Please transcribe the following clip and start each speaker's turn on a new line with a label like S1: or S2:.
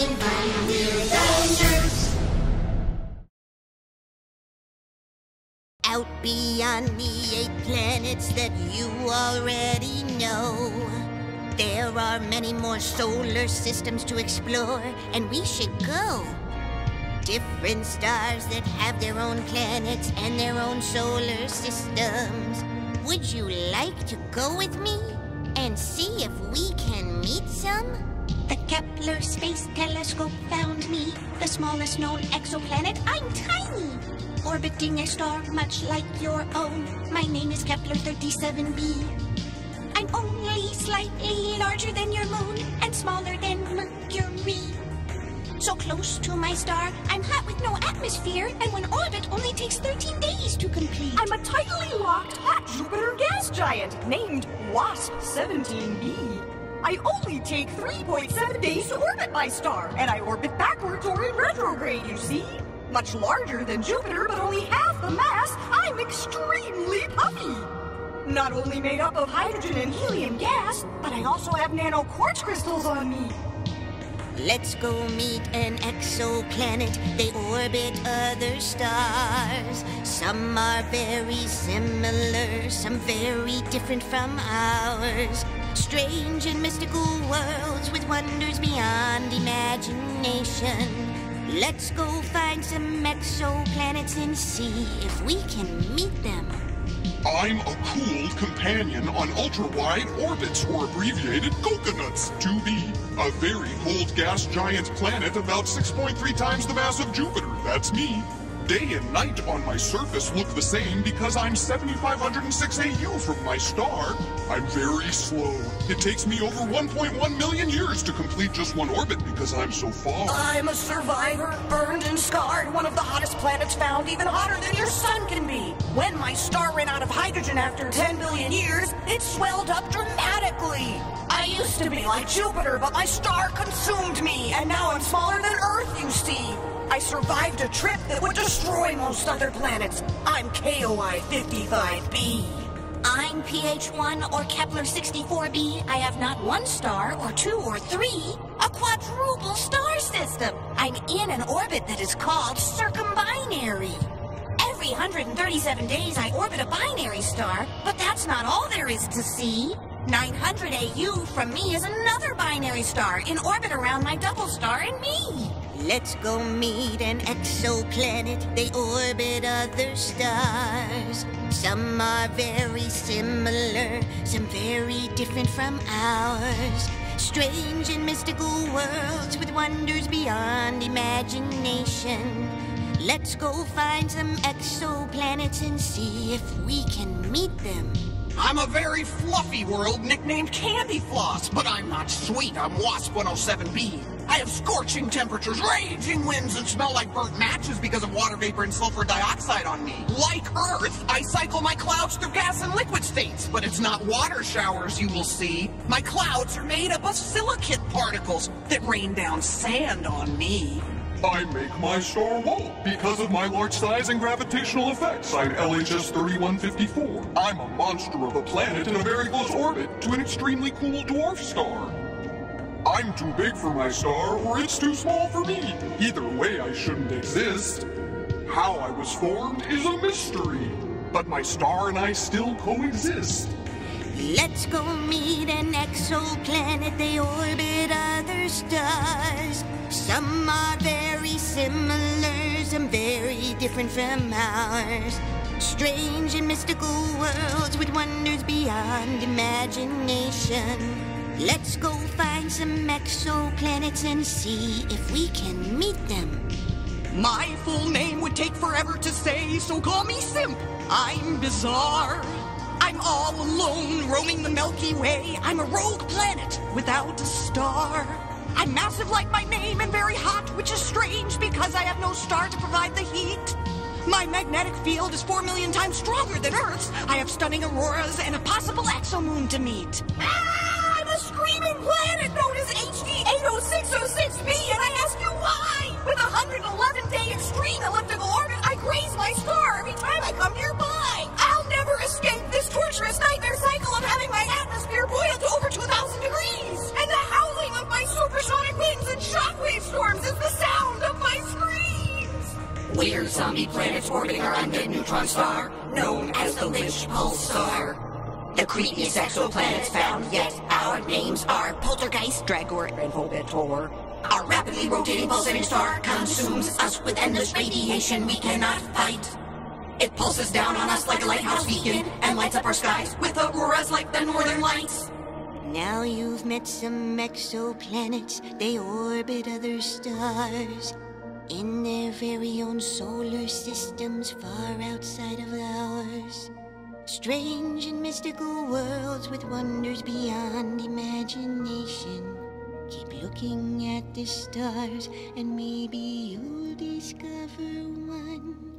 S1: having fun. We're the Nirks.
S2: Out beyond the 8 planets that you already know, there are many more solar systems to explore, and we should go. Different stars that have their own planets and their own solar systems. Would you like to go with me and see if we can meet some?
S3: The Kepler Space Telescope found me, the smallest known exoplanet. I'm tiny, orbiting a star much like your own. My name is Kepler 37b. I'm only slightly larger than your moon and smaller than Mercury. So close to my star, I'm hot with no atmosphere, and when orbit only takes 13 days to complete.
S4: I'm a tidally locked hot Jupiter gas giant named WASP-17b. I only take 3.7 days to orbit my star, and I orbit backwards or in retrograde, you see? Much larger than Jupiter, but only half the mass, I'm extremely puffy. Not only made up of hydrogen and helium gas, but I also have nano quartz crystals on me.
S2: Let's go meet an exoplanet. They orbit other stars. Some are very similar, some very different from ours. Strange and mystical worlds with wonders beyond imagination. Let's go find some exoplanets and see if we can meet them.
S5: I'm a cooled companion on ultra-wide orbits, or abbreviated coconuts, 2B. A very cold gas giant planet about 6.3 times the mass of Jupiter. That's me. Day and night on my surface look the same because I'm 7,506 AU from my star. I'm very slow. It takes me over 1.1 million years to complete just one orbit because I'm so far.
S4: I'm a survivor, burned and scarred, one of the hottest planets found, even hotter than your sun can be. When my star ran out of hydrogen after 10 billion years, it swelled up dramatically. I used to be like Jupiter, but my star consumed me, and now I'm smaller than Earth, you see. I survived a trip that would destroy most other planets. I'm KOI 55b.
S3: I'm PH1 or Kepler 64b. I have not one star or 2 or 3, a quadruple star system. I'm in an orbit that is called circumbinary. Every 137 days I orbit a binary star, but that's not all there is to see. 900 AU from me is another binary star in orbit around my double star and me.
S2: Let's go meet an exoplanet. They orbit other stars. Some are very similar, some very different from ours. Strange and mystical worlds with wonders beyond imagination. Let's go find some exoplanets and see if we can meet them.
S6: I'm a very fluffy world nicknamed Candy Floss, but I'm not sweet. I'm WASP-107b. I have scorching temperatures, raging winds, and smell like burnt matches because of water vapor and sulfur dioxide on me. Like Earth, I cycle my clouds through gas and liquid states, but it's not water showers you will see. My clouds are made up of silicate particles that rain down sand on me.
S5: I make my star wall because of my large size and gravitational effects. I'm LHS 3154. I'm a monster of a planet in a very close orbit to an extremely cool dwarf star. I'm too big for my star, or it's too small for me. Either way, I shouldn't exist. How I was formed is a mystery, but my star and I still coexist.
S2: Let's go meet an exoplanet. They orbit other stars. Some are very similar, some very different from ours. Strange and mystical worlds with wonders beyond imagination. Let's go find some exoplanets and see if we can meet them.
S4: My full name would take forever to say, so call me Simp. I'm bizarre. I'm all alone, roaming the Milky Way. I'm a rogue planet without a star. I'm massive like my name and very hot, which is strange because I have no star to provide the heat. My magnetic field is 4 million times stronger than Earth's. I have stunning auroras and a possible exomoon to meet. I'm a screaming planet known as HD 80606b, and I ask you why? With a 111-day extreme elliptical orbit, I graze my star every time I come nearby. I'll never escape this torturous nightmare cycle of having my atmosphere boil to over 2,000 degrees, and the howling of my supersonic winds and shockwaves zombie planets orbiting our undead neutron star, known as the Lich Pulsar. The creepiest exoplanets found, yet our names are Poltergeist, Dragor, and Volbetor. Our rapidly rotating pulsating star consumes us with endless radiation we cannot fight. It pulses down on us like a lighthouse beacon and lights up our skies with auroras like the northern lights.
S2: Now you've met some exoplanets. They orbit other stars in their very own solar systems far outside of ours. Strange and mystical worlds with wonders beyond imagination. Keep looking at the stars and maybe you'll discover one.